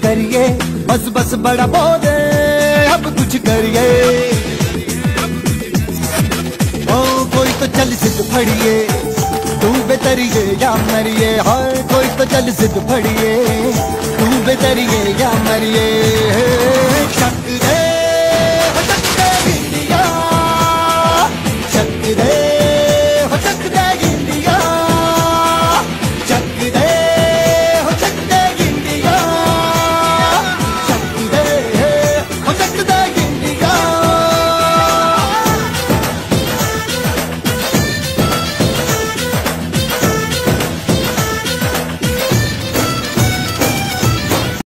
करिए, बस बस बड़ा बोले अब कुछ करिए। ओ कोई तो चल सिद्ध फड़िए, तू बेतरिए या मरिए। हाय कोई तो चल सिद्ध फड़िए, तू बेतरिए या मरिए। शक